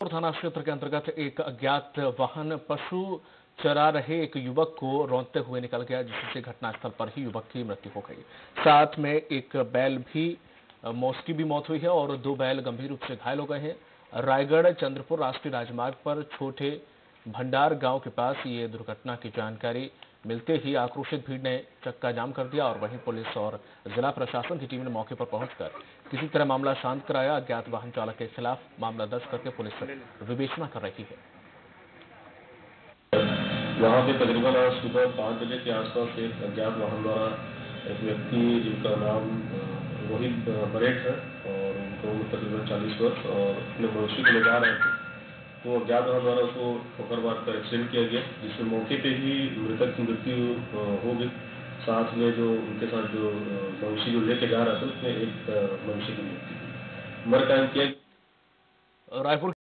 रायपुर थाना क्षेत्र के अंतर्गत एक अज्ञात वाहन पशु चरा रहे एक युवक को रौंदते हुए निकल गया, जिससे घटनास्थल पर ही युवक की मृत्यु हो गई। साथ में एक बैल भी उसकी भी मौत हुई है और 2 बैल गंभीर रूप से घायल हो गए हैं। रायगढ़ चंद्रपुर राष्ट्रीय राजमार्ग पर छोटे भंडार गांव के पास ये दुर्घटना की जानकारी मिलते ही आक्रोशित भीड़ ने चक्का जाम कर दिया और वहीं पुलिस और जिला प्रशासन की टीम ने मौके पर पहुंचकर किसी तरह मामला शांत कराया। अज्ञात वाहन चालक के खिलाफ मामला दर्ज करके पुलिस विवेचना कर रही है। वहाँ पे तकरीबन आज सुबह 5 बजे के आसपास एक अज्ञात वाहन द्वारा एक व्यक्ति जिनका नाम रोहित बरेट है और उनको तकरीबन 40 वर्ष और अपने मवेशी को ले जा रहे थे, तो अज्ञात वाहन द्वारा उसको ठोकर मार कर एक्सीडेंट किया गया, जिसमें मौके पे ही मृतक की मृत्यु हो गई। साथ में जो उनके साथ जो मवेशी जो लेके जा रहा था उसमें एक मवेशी की मृत्यु हुई। मर कायम किया। रायपुर